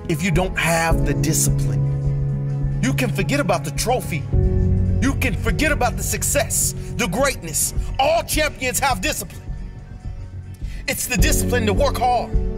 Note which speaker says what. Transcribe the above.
Speaker 1: if you don't have the discipline. You can forget about the trophy. You can forget about the success, the greatness. All champions have discipline. It's the discipline to work hard.